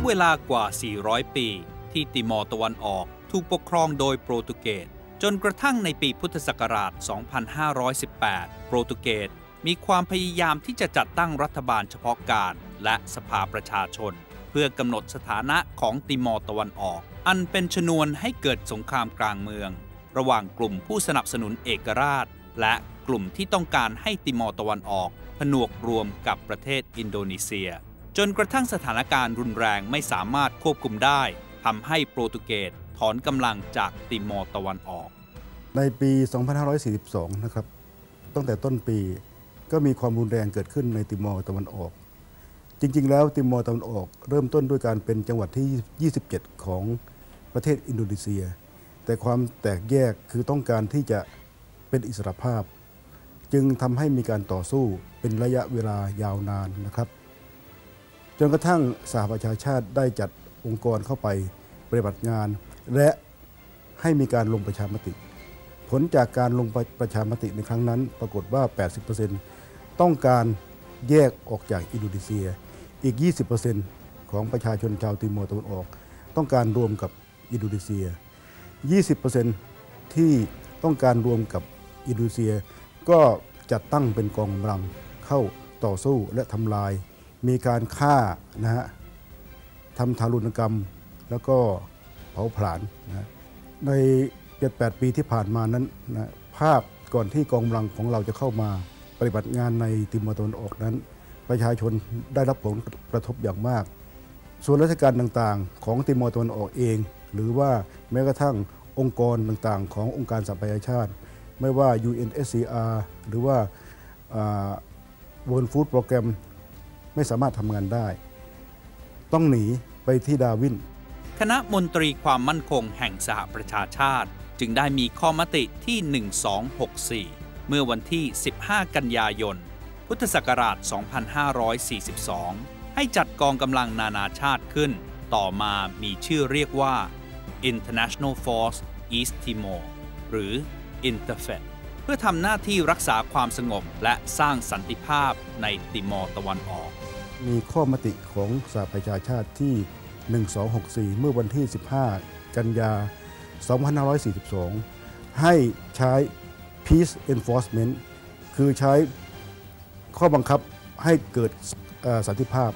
เวลากว่า 400 ปีที่ติมอร์ตะวันออกถูกปกครองโดยโปรตุเกสจนกระทั่งในปีพุทธศักราช 2518 โปรตุเกสมีความพยายามที่จะจัดตั้งรัฐบาลเฉพาะการและสภาประชาชนเพื่อกำหนดสถานะของติมอร์ตะวันออกอันเป็นชนวนให้เกิดสงครามกลางเมืองระหว่างกลุ่มผู้สนับสนุนเอกราชและกลุ่มที่ต้องการให้ติมอร์ตะวันออกผนวกรวมกับประเทศอินโดนีเซียจนกระทั่งสถานการณ์รุนแรงไม่สามารถควบคุมได้ทำให้โปรตุเกสถอนกำลังจากติมอร์ตะวันออกในปี 2542 นะครับตั้งแต่ต้นปีก็มีความรุนแรงเกิดขึ้นในติมอร์ตะวันออกจริงๆแล้วติมอร์ตะวันออกเริ่มต้นด้วยการเป็นจังหวัดที่ 27 ของประเทศอินโดนีเซียแต่ความแตกแยกคือต้องการที่จะเป็นอิสรภาพจึงทำให้มีการต่อสู้เป็นระยะเวลายาวนานนะครับจนกระทั่งสหประชาชาติได้จัดองค์กรเข้าไปปฏิบัติงานและให้มีการลงประชามติผลจากการลงประชามติในครั้งนั้นปรากฏว่า 80% ต้องการแยกออกจากอินโดนีเซียอีก 20% ของประชาชนชาวติมอร์ตะวันออกต้องการรวมกับอินโดนีเซีย 20% ที่ต้องการรวมกับอินโดนีเซียก็จัดตั้งเป็นกองกำลังเข้าต่อสู้และทำลายมีการฆ่านะฮะทำทารุณกรรมแล้วก็เผาผลาญนะใน 7-8 ปีที่ผ่านมานั้นนะภาพก่อนที่กองกำลังของเราจะเข้ามาปฏิบัติงานในติมอร์ตะวันออกนั้นประชาชนได้รับผลกระทบอย่างมากส่วนราชการต่างๆของติมอร์ตะวันออกเองหรือว่าแม้กระทั่งองค์กรต่างๆขององค์การสหประชาชาติไม่ว่า UNSCR หรือว่าWorld Food Program ไม่สามารถทำงานได้ต้องหนีไปที่ดาวินคณะมนตรีความมั่นคงแห่งสหประชาชาติจึงได้มีข้อมติที่ 1264 เมื่อวันที่ 15 กันยายน พุทธศักราช 2542 ให้จัดกองกำลังนานาชาติขึ้นต่อมามีชื่อเรียกว่า International Force East Timor หรือ INTERFET เพื่อทำหน้าที่รักษาความสงบและสร้างสันติภาพในติมอร์ตะวันออกมีข้อมติของสหประชาชาติที่ 1264 เมื่อวันที่ 15 กันยา 2542 ให้ใช้ Peace Enforcement คือใช้ข้อบังคับให้เกิดสันติภาพ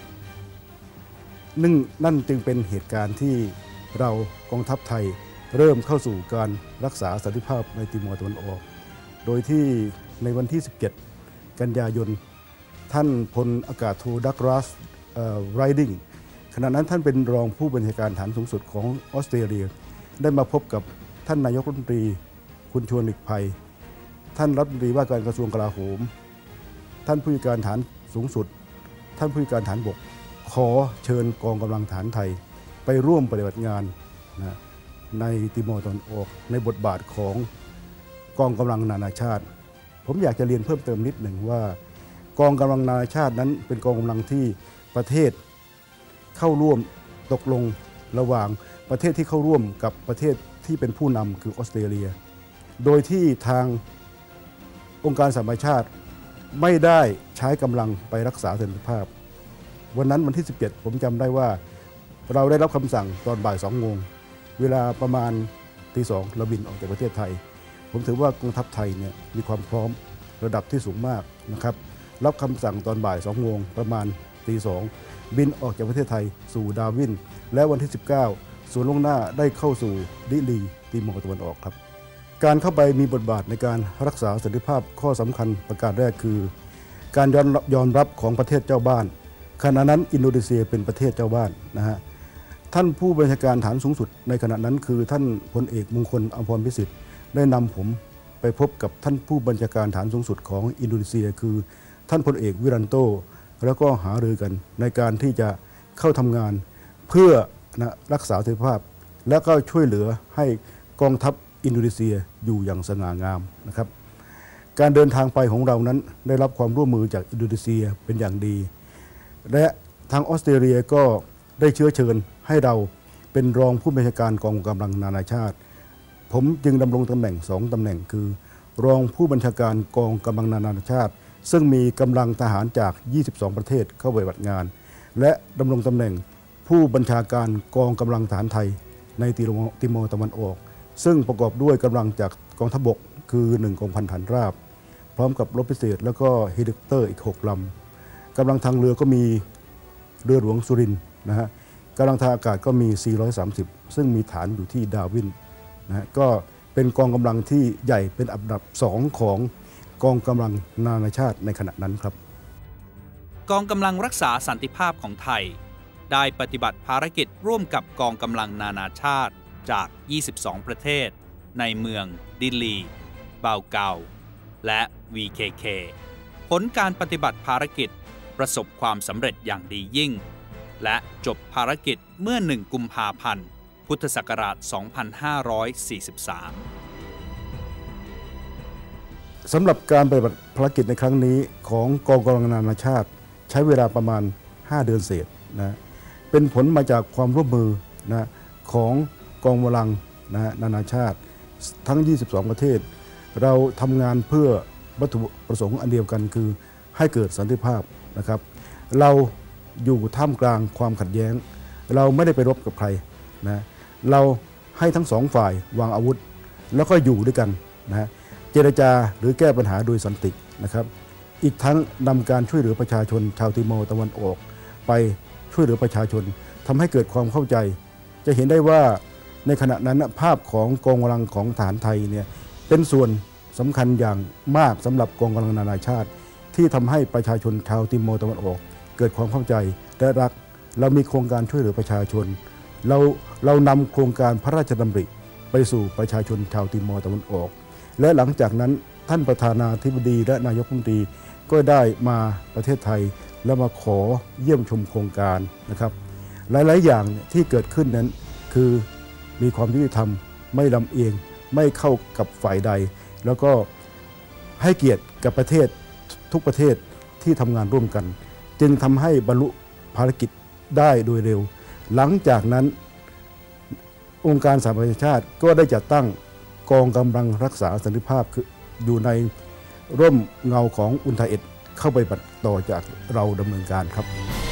นั่นจึงเป็นเหตุการณ์ที่เรากองทัพไทยเริ่มเข้าสู่การรักษาสันติภาพในติมอร์ตะวันออกโดยที่ในวันที่ 17 กันยายนท่านพลอากาศโทดักรัสไรดิงขณะนั้นท่านเป็นรองผู้บัญชาการฐานสูงสุดของออสเตรเลียได้มาพบกับท่านนายกรัฐมนตรีคุณชวนหลีกภัยท่านรัฐมนตรีว่าการกระทรวงกลาโหมท่านผู้บัญชาการฐานสูงสุดท่านผู้บัญชาการฐานบกขอเชิญกองกำลังฐานไทยไปร่วมปฏิบัติงานนะในติมอร์ตะวันออกในบทบาทของกองกำลังนานาชาติผมอยากจะเรียนเพิ่มเติมนิดหนึ่งว่ากองกำลังนานาชาตินั้นเป็นกองกำลังที่ประเทศเข้าร่วมตกลงระหว่างประเทศที่เข้าร่วมกับประเทศที่เป็นผู้นำคือออสเตรเลียโดยที่ทางองค์การสหประชาชาติไม่ได้ใช้กำลังไปรักษาสันติภาพวันนั้นวันที่ 17 ผมจำได้ว่าเราได้รับคำสั่งตอนบ่าย 2 โมงเวลาประมาณตี 2เราบินออกจากประเทศไทยผมถือว่ากองทัพไทยเนี่ยมีความพร้อมระดับที่สูงมากนะครับรับคำสั่งตอนบ่าย 2 โมงประมาณตี 2บินออกจากประเทศไทยสู่ดาวินและวันที่ 19ส่วนล่วงหน้าได้เข้าสู่ดิลีติมอร์ตะวันออกครับการเข้าไปมีบทบาทในการรักษาสันติภาพข้อสำคัญประการแรกคือการยอมรับของประเทศเจ้าบ้านขณะนั้นอินโดนีเซียเป็นประเทศเจ้าบ้านนะฮะท่านผู้บัญชาการฐานสูงสุดในขณะนั้นคือท่านพลเอกมงคลอภรณ์พิสิทธิ์ได้นำผมไปพบกับท่านผู้บัญชาการฐานสูงสุดของอินโดนีเซียคือท่านพลเอกวิรันโตแล้วก็หารือกันในการที่จะเข้าทำงานเพื่อรักษาสันติภาพและก็ช่วยเหลือให้กองทัพอินโดนีเซียอยู่อย่างสง่างามนะครับการเดินทางไปของเรานั้นได้รับความร่วมมือจากอินโดนีเซียเป็นอย่างดีและทางออสเตรเลียก็ได้เชื้อเชิญให้เราเป็นรองผู้บัญชาการกองกำลังนานาชาติผมจึงดำรงตำแหน่ง2ตำแหน่งคือรองผู้บัญชาการกองกำลังนานาชาติซึ่งมีกำลังทหารจาก22ประเทศเข้าปฏิบัติงานและดำรงตำแหน่งผู้บัญชาการกองกำลังทหารไทยในติโมร์ตะวันออกซึ่งประกอบด้วยกำลังจากกองทัพบกคือ1กองพันฐานราบพร้อมกับรบพิเศษแล้วก็เฮลิคอปเตอร์อีก6 ลำกำลังทางเรือก็มีเรือหลวงสุรินทร์นะฮะกำลังทางอากาศก็มี430ซึ่งมีฐานอยู่ที่ดาวินนะฮะก็เป็นกองกำลังที่ใหญ่เป็นอันดับ2ของกองกำลังนานาชาติในขณะนั้นครับกองกำลังรักษาสันติภาพของไทยได้ปฏิบัติภารกิจร่วมกับกองกำลังนานาชาติจาก22ประเทศในเมืองดิลลีบาวเกาและ VKK ผลการปฏิบัติภารกิจประสบความสำเร็จอย่างดียิ่งและจบภารกิจเมื่อ1กุมภาพันธ์พุทธศักราช2543 สำหรับการปฏิบัติภารกิจในครั้งนี้ของกองกำลังนานาชาติใช้เวลาประมาณ5 เดือนเศษนะเป็นผลมาจากความร่วมมือนะของกองกำลังนานาชาติทั้ง22ประเทศเราทำงานเพื่อวัตถุประสงค์อันเดียวกันคือให้เกิดสันติภาพนะครับเราอยู่ท่ามกลางความขัดแย้งเราไม่ได้ไปรบกับใครนะเราให้ทั้ง2 ฝ่ายวางอาวุธแล้วก็อยู่ด้วยกันนะเจรจาหรือแก้ปัญหาโดยสันตินะครับอีกทั้งนำการช่วยเหลือประชาชนชาวติโมร์ตะวันออกไปช่วยเหลือประชาชนทำให้เกิดความเข้าใจจะเห็นได้ว่าในขณะนั้นภาพของกองกำลังของทหารไทยเนี่ยเป็นส่วนสำคัญอย่างมากสำหรับกองกำลังนานาชาติที่ทำให้ประชาชนชาวติโมร์ตะวันออกเกิดความเข้าใจและรักเรามีโครงการช่วยเหลือประชาชนเรานำโครงการพระราชดำริไปสู่ประชาชนชาวติโมร์ตะวันออกและหลังจากนั้นท่านประธานาธิบดีและนายกรัฐมนตรีก็ได้มาประเทศไทยและมาขอเยี่ยมชมโครงการนะครับหลายๆอย่างที่เกิดขึ้นนั้นคือมีความยุติธรรมไม่ลำเอียงไม่เข้ากับฝ่ายใดแล้วก็ให้เกียรติกับประเทศทุกประเทศที่ทำงานร่วมกันจึงทำให้บรรลุภารกิจได้โดยเร็วหลังจากนั้นองค์การสหประชาชาติก็ได้จัดตั้งกองกำลังรักษาสันติภาพคืออยู่ในร่มเงาของUNTERFETเข้าไปต่อจากเราดำเนินการครับ